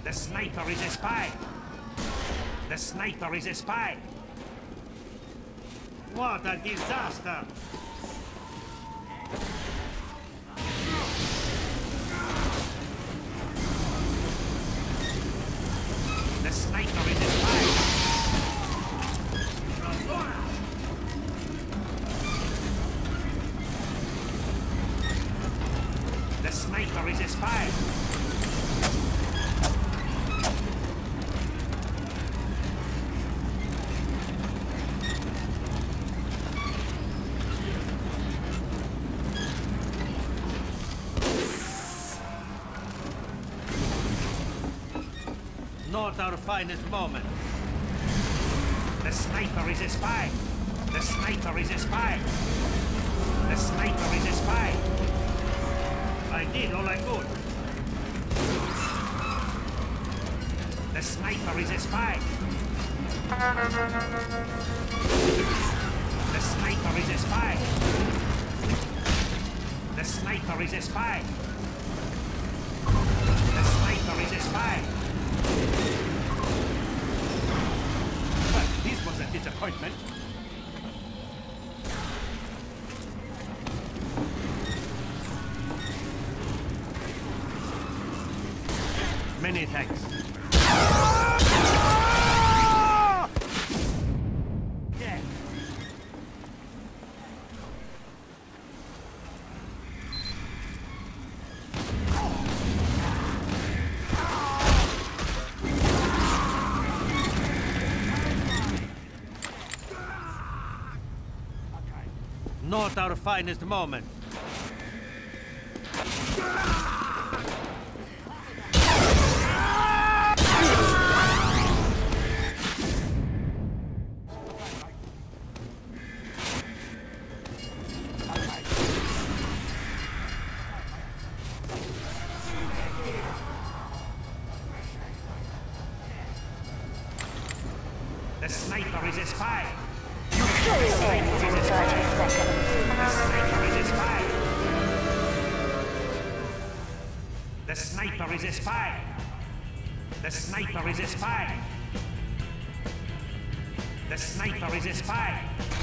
The sniper is a spy! The sniper is a spy! What a disaster! The sniper is a spy! The sniper is a spy! Not our finest moment. The sniper is a spy! The sniper is a spy! The sniper is a spy! I did all I could. The sniper is a spy! The sniper is a spy! The sniper is a spy! The sniper is a spy! Well, this was a disappointment. Many thanks. Yeah. Not our finest moment. The sniper is a spy! The sniper is a spy! The sniper is a spy! The sniper is a spy! The sniper is a spy! The sniper is a spy!